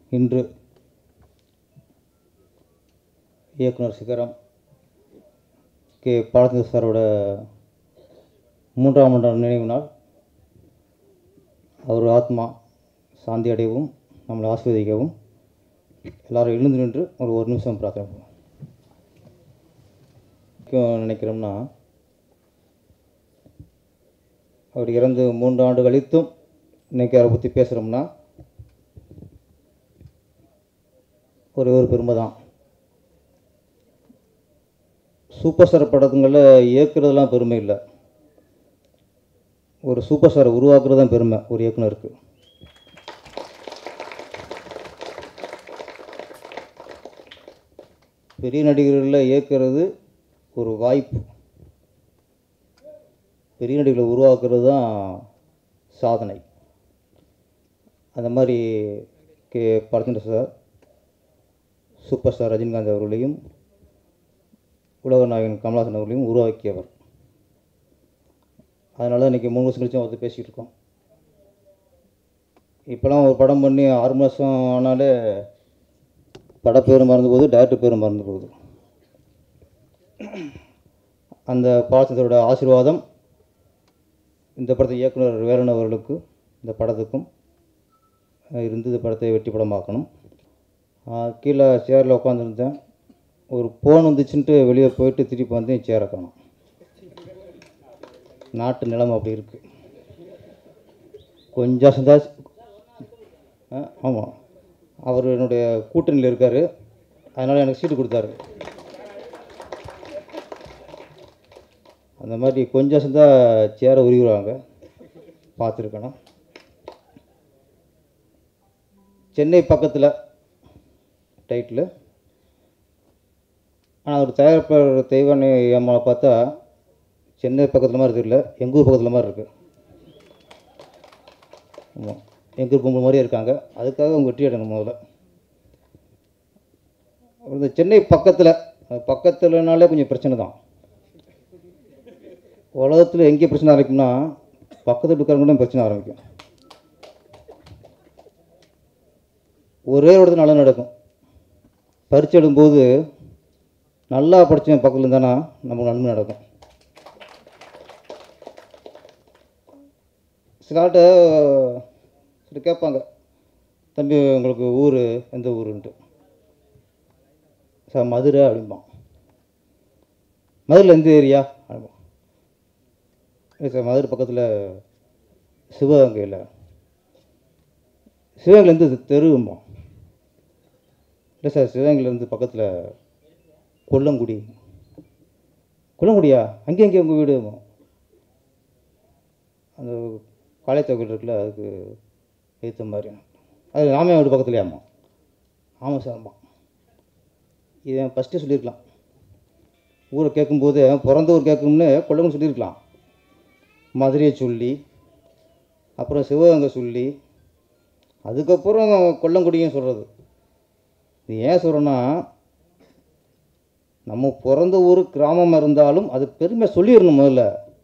இன்று இயக்குனர் சிகரம் கே பாலச்சந்தர் சாரோட 3ஆம் ஆண்டு நினைவு நாள். அவர் ஆத்மா சாந்தி அடையவும் நம்மளை ஆசீர்வதிக்கவும் எல்லாரும் எழுந்து நின்று ஒரு நிமிஷம் பிரார்த்தனை பண்ணுவோம். நினைக்கிறோம்னா அவர் இறந்து 3 ஆண்டு கழித்தும் இன்றைக்கி அவரை பற்றி பேசுகிறோம்னா ஒரு பெருமை தான். சூப்பர் ஸ்டார் படத்துங்களில் இயக்குறதுலாம் பெருமை இல்லை, ஒரு சூப்பர் ஸ்டாரை உருவாக்குறது தான் பெருமை ஒரு இயக்குனருக்கு. பெரிய நடிகர்களில் இயக்குறது ஒரு வாய்ப்பு, பெரிய நடிகர்களை உருவாக்குறது தான் சாதனை. அந்த மாதிரி K Balachander sir superstar Rajinikanth அவர்களையும் உலக நாயகன் கமல்ஹாசன் அவர்களையும் உருவாக்கியவர். அதனால இன்றைக்கி 3 வருஷம் கழிச்சு வந்து பேசிகிட்டு இருக்கோம். இப்போலாம் ஒரு படம் பண்ணி 6 மாதம் ஆனாலே படப்பேர் மறந்து போகுது, டேரக்டர் பேர் மறந்து போகுது. அந்த பாலச்சந்தரோட ஆசீர்வாதம் இந்த படத்தை இயக்குனர் வேலன் அவர்களுக்கு இந்த படத்துக்கும் இருந்து இந்த படத்தை வெற்றி படமாக்கணும். கீழே சேரில் உட்காந்துருந்தேன், ஒரு ஃபோன் வந்துச்சுன்ட்டு வெளியே போயிட்டு திருப்பி வந்து சேரை காணும். நாட்டு நிலைமை அப்படி இருக்குது. கொஞ்சம் சந்தாச்சு. ஆமாம், அவர் என்னுடைய கூட்டணியில் இருக்கார், அதனால் எனக்கு சீட்டு கொடுத்தாரு. அந்த மாதிரி கொஞ்சம் சந்தா சேரை உருவாங்க பார்த்துருக்கணும். சென்னை பக்கத்தில் டைட்டில், ஆனால் ஒரு தயாரிப்பாளர் தெய்வானை ஏமாவை பார்த்தா சென்னை பக்கத்தில் மாதிரி தெரியல, எங்கள் ஊர் பக்கத்தில் மாதிரி இருக்குது. ஆமாம், எங்கள் ஊர் பொம்பளை மாதிரியே இருக்காங்க. அதுக்காக அவங்க வெற்றி அடையணும். முதல்ல இந்த சென்னை பக்கத்துலனாலே கொஞ்சம் பிரச்சனை தான். உலகத்தில் எங்கே பிரச்சனை ஆரம்பிக்கும்னா பக்கத்தில் இருக்கிறவங்க தான் பிரச்சனை ஆரம்பிக்கும். ஒரே இடத்துல நல்லா நடக்கும். பரீட்சை எழுதும்போது நல்லா படித்தவன் பக்கத்தில் இருந்தானா நமக்கு நன்மை நடக்கும். சிலாட்ட சரி கேட்பாங்க, தம்பி உங்களுக்கு ஊர் எந்த ஊருன்ட்டு. சார் மதுரை அப்படிம்பான். மதுரையில் எந்த ஏரியா அப்படிம்பான். இல்லை சார் மதுரை பக்கத்தில் சிவகங்கையில். சிவகங்கையிலேருந்து தெருவும்போம். இல்லை சார் சிவகங்கையிலேருந்து பக்கத்தில் கொல்லங்குடியா, அங்கேயும் உங்கள் வீடு. அந்த காளையத்தா கோயில் இருக்குல்ல, அதுக்கு ஏற்ற மாதிரி. அது ராமையா வீடு பக்கத்துலையாம்மா. ஆமாம் சார்ம்மா. இதை ஃபஸ்ட்டே சொல்லியிருக்கலாம். ஊரை கேட்கும்போது பிறந்த ஊர் கேட்கணும்னு கொல்லங்குடி சொல்லியிருக்கலாம். மதுரையை சொல்லி அப்புறம் சிவகங்கை சொல்லி அதுக்கப்புறம் கொல்லங்குடியும் சொல்கிறது. இது ஏன் சொல்கிறேன்னா, நம்ம பிறந்த ஊர் கிராமமாக இருந்தாலும் அது பெருமை சொல்லிடணும். முதல்ல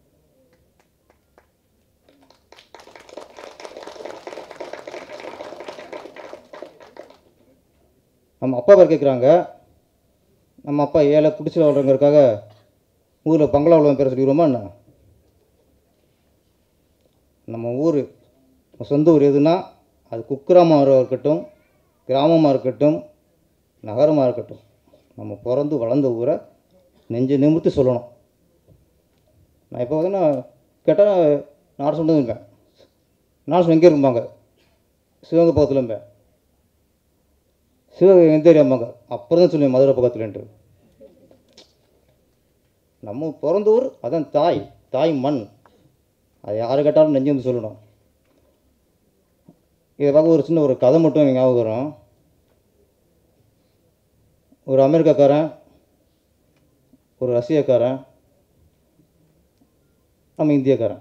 நம்ம அப்பா பேர் கேட்குறாங்க. நம்ம அப்பா ஏழை குடிச்சில் வாழ்றவங்கிறதுக்காக ஊரில் பங்களா உள்ளவன் பேரை சொல்லிடுவோமா என்ன? நம்ம ஊர் சொந்த ஊர் எதுனா அது குக்கிராமமாக இருக்கட்டும், கிராமமாக இருக்கட்டும், நகரமாக இருக்கட்டும், நம்ம பிறந்து வளர்ந்த ஊரை நெஞ்சு நிமிர்த்தி சொல்லணும். நான் இப்போ வந்து நான் கேட்டால் நான் சொன்னதுங்க, நான் சொன்ன எங்கே இருப்பாங்க, சிவகங்கை பக்கத்தில் இருப்பேன். சிவகங்கை எந்த ஏரியாம்பாங்க, அப்புறம் தான் சொல்லுவேன் மதுரை பக்கத்துலன்ட்டு. நம்ம பிறந்த ஊர் அதான் தாய் மண். அது யாரை கேட்டாலும் நெஞ்சு வந்து சொல்லணும். இதை பார்க்க ஒரு சின்ன ஒரு கதை மட்டும் எனக்கு ஞாபகம் வரும். ஒரு அமெரிக்காக்காரன், ஒரு ரஷ்யாக்காரன், நம்ம இந்தியக்காரன்,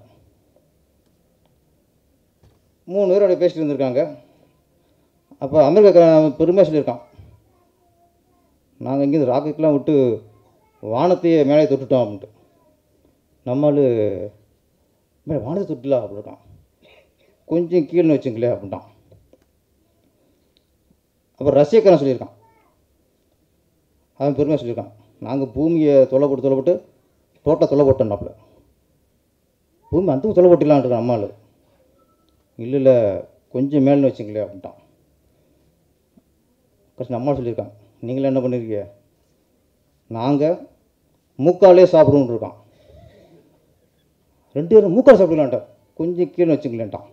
3 பேர் அப்படியே பேசிட்டு இருந்திருக்காங்க. அப்போ அமெரிக்காக்காரன் பெருமையாக சொல்லியிருக்கான், நாங்கள் இங்கேருந்து ராக்கெட்லாம் விட்டு வானத்தையே மேலே தொட்டுட்டோம் அப்படின்ட்டு. நம்மளு மேலே வானத்தை தொட்டுலாம் அப்படி இருக்கான், கொஞ்சம் கீழே வச்சுங்களே அப்படின்ட்டான். அப்புறம் ரஷ்யக்காரன் சொல்லியிருக்கான், அவன் பெருமையாக சொல்லியிருக்கான், நாங்கள் பூமியை தொலை போட்டு தோட்டம் தொலை போட்டோம்னாப்புல, பூமி அந்த தொலை போட்டிடலான் இருக்கான் அம்மாள். இல்லை கொஞ்சம் மேலே வச்சுங்களே அப்படின்ட்டான். கஷ்டம் அம்மா சொல்லியிருக்கான், நீங்களே என்ன பண்ணியிருக்கீங்க, நாங்கள் மூக்காலே சாப்பிடுவோன்னு இருக்கான். 2 பேரும் மூக்கால் சாப்பிடலான்ட்டான், கொஞ்சம் கீழே வச்சுங்களேன்ட்டான்.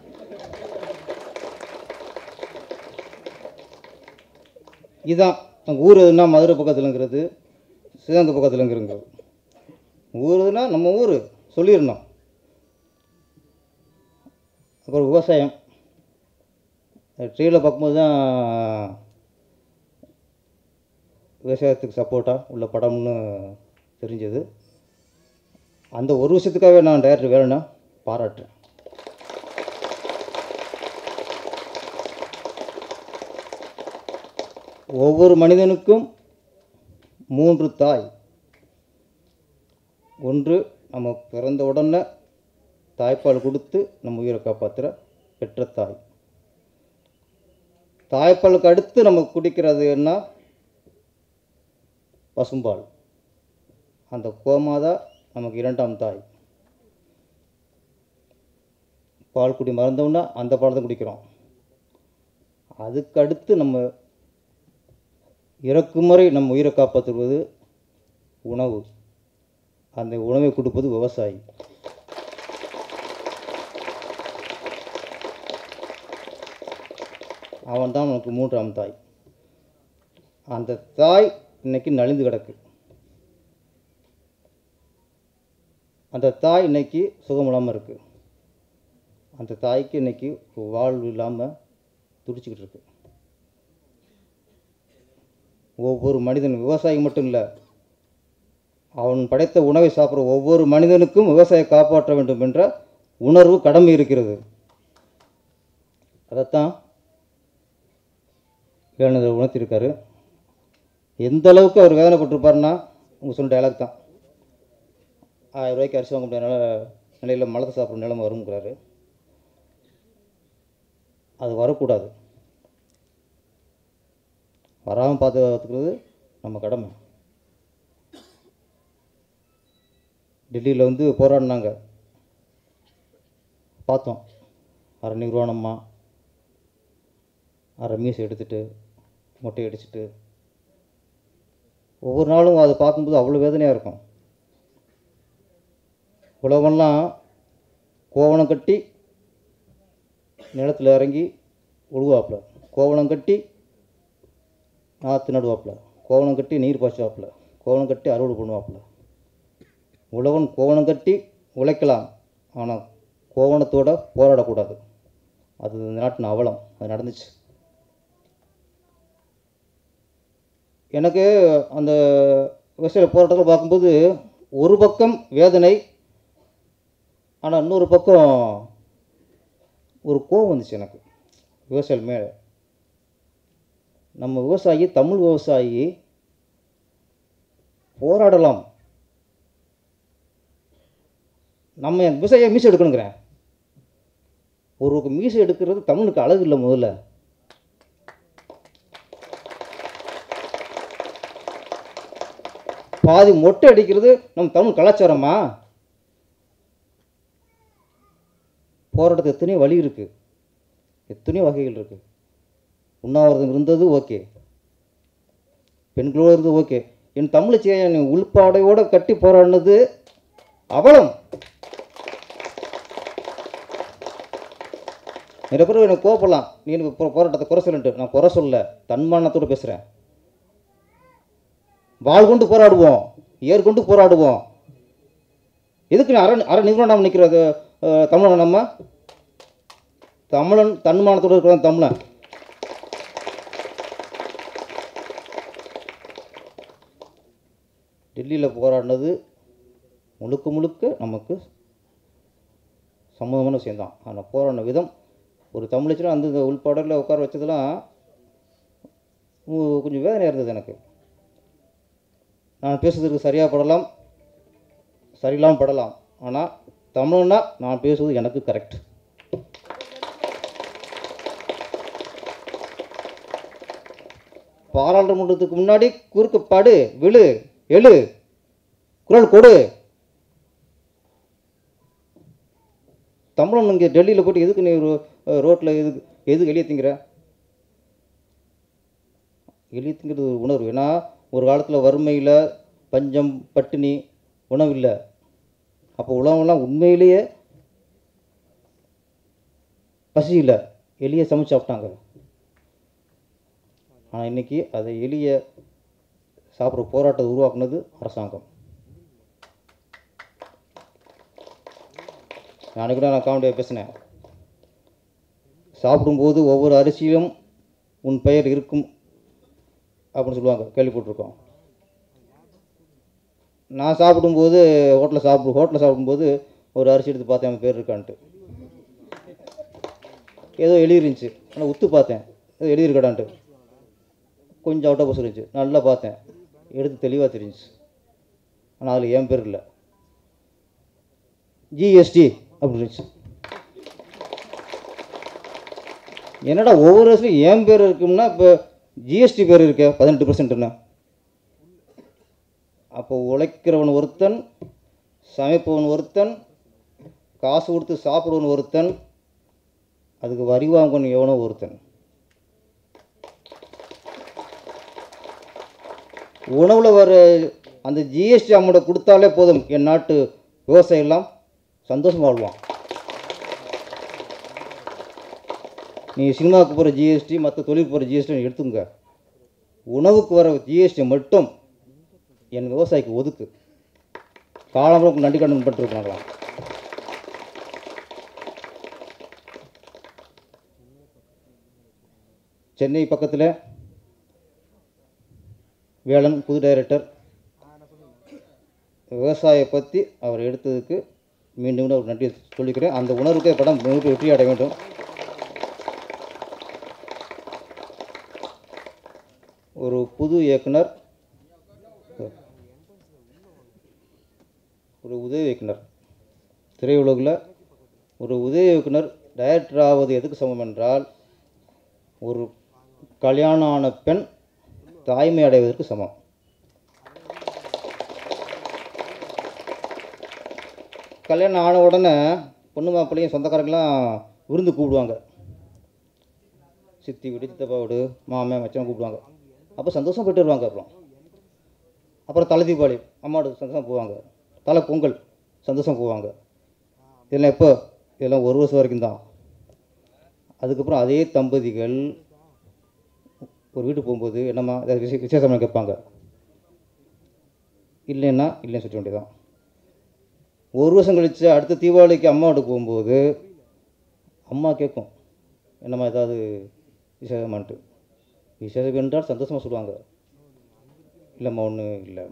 இதுதான் எங்கள் ஊர். எதுனா மதுரை பக்கத்துலங்கிறது, சிவகங்கை பக்கத்துலங்கிறது. ஊர் எதுனா நம்ம ஊர் சொல்லிடணும். அப்புறம் விவசாயம் டிவியில் பார்க்கும்போது தான் விவசாயத்துக்கு சப்போர்ட்டாக உள்ள படம்னு தெரிஞ்சது. அந்த ஒரு விஷயத்துக்காகவே நான் டைரக்டர் வேணும்னா பாராட்டுறேன். ஒவ்வொரு மனிதனுக்கும் 3 தாய். ஒன்று நம்ம பிறந்த உடனே தாய்ப்பால் கொடுத்து நம்ம உயிரை காப்பாற்றுற பெற்ற தாய். தாய்ப்பாலுக்கு அடுத்து நம்ம குடிக்கிறது என்ன, பசும்பால். அந்த கோமாதா நமக்கு 2ஆம் தாய். பால் குடி மறந்தோம்னா அந்த பால் தான் குடிக்கிறோம். அதுக்கு அடுத்து நம்ம இறக்கும் வரை நம்ம உயிரை காப்பாற்றுவது உணவு. அந்த உணவை கொடுப்பது விவசாயி. அவன் தான் நமக்கு 3ஆம் தாய். அந்த தாய் இன்னைக்கு நலிந்து கிடக்கு. அந்த தாய் இன்னைக்கு சுகம் இல்லாமல் இருக்குது. அந்த தாய்க்கு இன்னைக்கு வாழ்வு இல்லாமல் துடிச்சிக்கிட்டு இருக்கு. ஒவ்வொரு மனிதன், விவசாயி மட்டும் இல்லை, அவன் படைத்த உணவை சாப்பிட்ற ஒவ்வொரு மனிதனுக்கும் விவசாயம் காப்பாற்ற வேண்டும் என்ற உணர்வு, கடமை இருக்கிறது. அதைத்தான் வேணுதல் உணர்த்தியிருக்காரு. எந்த அளவுக்கு அவர் வேதனைப்பட்டிருப்பாருன்னா, உங்கள் சொன்ன டைலாக் தான், 1000 ரூபாய்க்கு அரிசி வாங்க முடியாத நிலையில் மலத்தை சாப்பிட்ற நிலைமை வருங்கிறாரு. அது வரக்கூடாது. வராமல் பாதுகாத்துக்கிறது நம்ம கடமை. டெல்லியில் வந்து போராடினாங்க, பார்த்தோம். அரை நிர்வாணமாக, அரை மீசை எடுத்துட்டு, மொட்டை அடிச்சுட்டு, ஒவ்வொரு நாளும் அதை பார்க்கும்போது அவ்வளோ வேதனையாக இருக்கும். உழவன்லாம் கோவணம் கட்டி நிலத்தில் இறங்கி உழுவாப்புல, கோவணம் கட்டி நாற்று நடுவாப்புல, கோவணம் கட்டி நீர் பாய்ச்சுவாப்புல, கோவணம் கட்டி அறுவடை பண்ணுவாப்புல. உழவன் கோவணம் கட்டி உழைக்கலாம், ஆனால் கோவணத்தோட போராடக்கூடாது. அது இந்த நாட்டின் அவலம். அது நடந்துச்சு. எனக்கு அந்த விவசாய போராட்டத்தில் பார்க்கும்போது ஒரு பக்கம் வேதனை, ஆனால் இன்னொரு பக்கம் ஒரு கோபம் வந்துச்சு எனக்கு விவசாயம் மேலே. நம்ம விவசாயி, தமிழ் விவசாயி போராடலாம். நம்ம விவசாயியை மீசை எடுக்கணுங்கிறேன். ஒரு மீசை எடுக்கிறது தமிழுக்கு அழகு இல்லை. முதல்ல பாதி மொட்டை அடிக்கிறது நம்ம தமிழ் கலாச்சாரமா? போராட்டத்துக்கு எத்தனையோ வழி இருக்குது, எத்தனையோ வகைகள் இருக்குது. உண்ணாவிரதம் இருந்தது ஓகே, பெண்களோடு இருந்தது ஓகே. என் தமிழச்சியை உள்பாடையோடு கட்டி போராடினது அவலம். நிறைய பேர் எனக்கு கோவப்படலாம், நீ போராட்டத்தை குறை சொல்லிட்டு. நான் குறை சொல்ல, தன்மானத்தோடு பேசுகிறேன். வாழ் கொண்டு போராடுவோம், ஏற்கொண்டு போராடுவோம். எதுக்கு அரை நிறுவனம் நிற்கிறது? தமிழன் நம்ம தமிழன் தன்மானத்தோடு இருக்கிறான் தமிழன். டெல்லியில் போராடினது முழுக்க முழுக்க நமக்கு சம்மதமான விஷயம்தான். ஆனால் போராடின விதம், ஒரு தமிழச்சினா அந்த உள்பாடலில் உட்கார வச்சதெல்லாம் கொஞ்சம் வேதனையாக இருந்தது எனக்கு. நான் பேசுறதுக்கு சரியாக படலாம், சரியில்லாமல் படலாம், ஆனால் தமிழ்னா நான் பேசுவது எனக்கு கரெக்ட். பாராளுமன்றத்துக்கு முன்னாடி குறுக்கு படு, விழு, எழு, குரல் கொடு. தமிழன் இங்கே டெல்லியில் போய்ட்டு எதுக்கு நீ ரோட்டில் எதுக்கு எளிய திங்கிற? எளிய திங்கிறது ஒரு உணர்வு. ஏன்னா ஒரு காலத்தில் வறுமையில் பஞ்சம், பட்டினி, உணவு இல்லை. அப்போ உலகம்லாம் உண்மையிலேயே பசி இல்லை, எளிய சமைச்சு சாப்பிட்டாங்க. ஆனால் இன்றைக்கி அதை எளிய சாப்பிட்ற போராட்டத்தை உருவாக்குனது அரசாங்கம். நாளைக்கு கூட நான் காமெடியாக பேசினேன். சாப்பிடும்போது ஒவ்வொரு அரிசியிலும் உன் பெயர் இருக்கும் அப்படின்னு சொல்லுவாங்க, கேள்விப்பட்டிருக்கோம். நான் சாப்பிடும்போது ஹோட்டலில் சாப்பிடும்போது ஒரு அரிசி எடுத்து பார்த்தேன், அவன் பேர் இருக்கான்ட்டு. ஏதோ எழுதிருந்துச்சு, ஆனால் உத்து பார்த்தேன், ஏதோ எழுதியிருக்கடான்ட்டு. கொஞ்சம் அவுட் ஆஃப் பஸ் இருந்துச்சு, நல்லா பார்த்தேன், எடுத்து தெளிவாக தெரிஞ்சிச்சு. ஆனால் அதில் என் பேர் இல்லை, ஜிஎஸ்டி அப்படி இருந்துச்சு. என்னடா ஒவ்வொரு வருஷம் என் பேர் இருக்கும்னா இப்போ ஜிஎஸ்டி பேர் இருக்க 18%. அப்போ உழைக்கிறவன் ஒருத்தன், சமைப்பவன் ஒருத்தன், காசு கொடுத்து சாப்பிடுவன் ஒருத்தன், அதுக்கு வரி வாங்கணும் எவனோ ஒருத்தன். உணவில் வர அந்த ஜிஎஸ்டி அமௌண்ட்டை கொடுத்தாலே போதும், என் நாட்டு விவசாயம் எல்லாம் சந்தோஷமாக வாழ்வான். நீங்கள் சினிமாவுக்கு போகிற ஜிஎஸ்டி, மற்ற தொழிலுக்கு போகிற ஜிஎஸ்டி எடுத்துங்க, உணவுக்கு வர ஜிஎஸ்டி மட்டும் என் விவசாயிக்கு ஒதுக்கு. காலம்பரம் நன்றி கடன் பண்ணிருக்காங்களாம். சென்னை பக்கத்தில் வேலன் புது டைரக்டர், விவசாயியை பற்றி அவர் எடுத்ததுக்கு மீண்டும் ஒரு நன்றி சொல்லிக்கிறேன். அந்த உணர்வுக்கு படம் வெற்றி அடைய வேண்டும். ஒரு புது இயக்குனர், ஒரு உதவி இயக்குனர், திரையுலகில் ஒரு உதவி இயக்குனர் டைரக்டர் ஆவது எதுக்கு சமம் என்றால், ஒரு கல்யாணம் ஆன பெண் தாய்மை அடைவதற்கு சமம். கல்யாணம் ஆன உடனே பொண்ணு மாப்பிள்ளையும் சொந்தக்காரங்களாம் விருந்து கூப்பிடுவாங்க. சித்தி வீடு, சித்தப்பா வீடு, மாமன், மச்சான் கூப்பிடுவாங்க. அப்போ சந்தோஷம் போய்ட்டு வருவாங்க. அப்புறம் தலை தீபாவளி அம்மாவோட சந்தோஷம் போவாங்க. தலை பொங்கல் சந்தோஷம் போவாங்க. இதெல்லாம் எப்போ? இதெல்லாம் ஒரு வருஷம் வரைக்கும் தான். அதுக்கப்புறம் அதே தம்பதிகள் ஒரு வீட்டுக்கு போகும்போது என்னம்மா ஏதாவது விசேஷமாக கேட்பாங்க. இல்லைன்னா இல்லைன்னு சொல்ல வேண்டியதான். ஒரு வருஷம் கழித்து அடுத்த தீபாவளிக்கு அம்மா வீட்டுக்கு போகும்போது அம்மா கேட்கும், என்னம்மா ஏதாவது விசேஷமான்ட்டு. விசேஷம் என்றால் சந்தோஷமாக சொல்லுவாங்க, இல்லைம்மா ஒன்றும் இல்லை.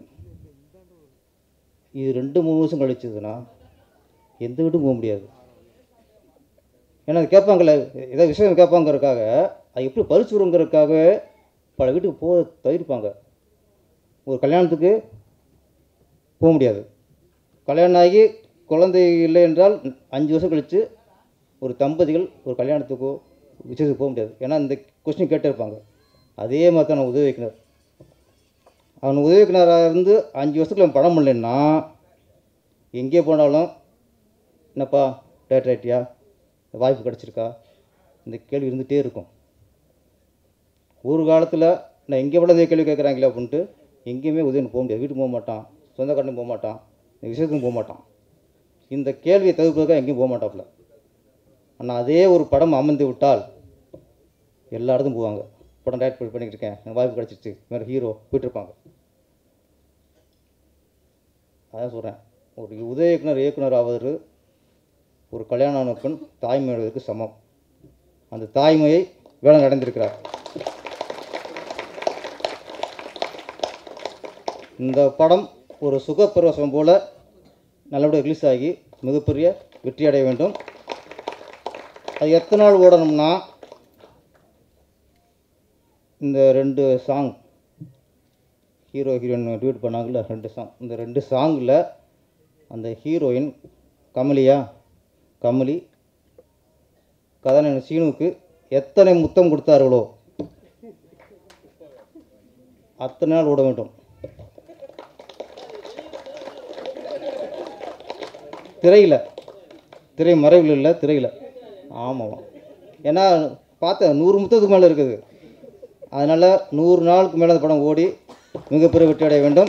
இது 2-3 வருஷம் கழிச்சதுன்னா எந்த வீட்டுக்கும் போக முடியாது. ஏன்னா அது கேட்பாங்கள்ல, ஏதாவது விஷயம் கேட்பாங்கிறதுக்காக, அது எப்படி பறிச்சு விடுங்கிறதுக்காக பல வீட்டுக்கு போக தவிர்ப்பாங்க. ஒரு கல்யாணத்துக்கு போக முடியாது. கல்யாணம் ஆகி குழந்தை இல்லை என்றால் 5 வருஷம் கழித்து ஒரு தம்பதிகள் ஒரு கல்யாணத்துக்கோ விசேஷத்துக்கு போக முடியாது. ஏன்னா இந்த கொஸ்டின் கேட்டே இருப்பாங்க. அதே மாதிரி தான் நான் உதவி இயக்குனர். அவன் உதவி இயக்குனராக இருந்து 5 வருஷத்துக்கு அவன் படம் பண்ணலைன்னா எங்கே போனாலும் என்னப்பா டேரக்டர் ஆகிட்டியா, வாய்ப்பு கிடச்சிருக்கா, இந்த கேள்வி இருந்துகிட்டே இருக்கும். ஒரு காலத்தில் நான் எங்கே போல இந்த கேள்வி கேட்குறாங்களே அப்படின்ட்டு எங்கேயுமே உதவி போக முடியாது. வீட்டுக்கு போக மாட்டான், சொந்தக்காரனும் போக மாட்டான், விஷயத்துக்கும் போக மாட்டான். இந்த கேள்வியை தவிர்ப்பதற்காக எங்கேயும் போக மாட்டாப்புல. ஆனால் அதே ஒரு படம் அமர்ந்து விட்டால் எல்லா இடத்தும் போவாங்க. படம் டைரக்ட் பண்ணிக்கிட்டு இருக்கேன், எனக்கு வாய்ப்பு கிடச்சிருச்சு, வேறு ஹீரோ போயிட்டுருப்பாங்க. அதான் சொல்கிறேன், ஒரு உதவி இயக்குனர் ஆவது ஒரு கல்யாண பெண் தாய்மையுடையதற்கு சமம். அந்த தாய்மையை வேலை அடைந்திருக்கிறார். இந்த படம் ஒரு சுகப்பிரவேசம் போல் நல்லபடியாக ரிலீஸ் ஆகி மிகப்பெரிய வெற்றி அடைய வேண்டும். அது எத்தனை நாள் ஓடணும்னா, இந்த 2 சாங் ஹீரோ ஹீரோயின் ட்வீட் பண்ணாங்கல்ல, 2 சாங், இந்த 2 சாங்கில் அந்த ஹீரோயின் கமலி கதாநாயகன் சீனுவுக்கு எத்தனை முத்தம் கொடுத்தார்களோ அத்தனை நாள் ஓட வேண்டும். திரையில், திரை மறைவில் இல்லை, திரையில். ஆமாம், ஏன்னா பார்த்தேன் 100 முத்தத்துக்கு மேலே இருக்குது. அதனால் 100 நாளுக்கு மேலே அந்த படம் ஓடி மிகப்பெரிய வெற்றி அடைய வேண்டும்.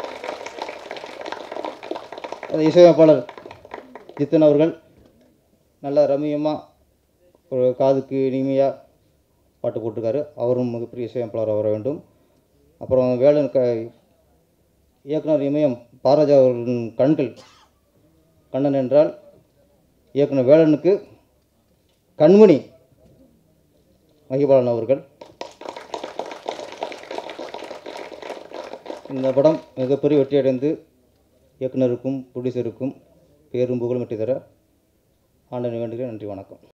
இசையமைப்பாளர் ஜித்தன் அவர்கள் நல்லா ரம்மியமாக ஒரு காதுக்கு இனிமையாக பாட்டு போட்டிருக்காரு. அவரும் மிகப்பெரிய இசையமைப்பாளராக வர வேண்டும். அப்புறம் வேலன் இயக்குனர் இமயம் பாரஜா அவர்களின் கண்கள், கண்ணன் என்றால் இயக்குனர் வேலனுக்கு கண்மணி மகிபாலன் அவர்கள். இந்த படம் மிகப்பெரிய வெற்றியடைந்து இயக்குனருக்கும் ப்ரொடியூசருக்கும் பேரும் புகழும் வெற்றி தர ஆண்டவனை வேண்டுகிறேன். நன்றி, வணக்கம்.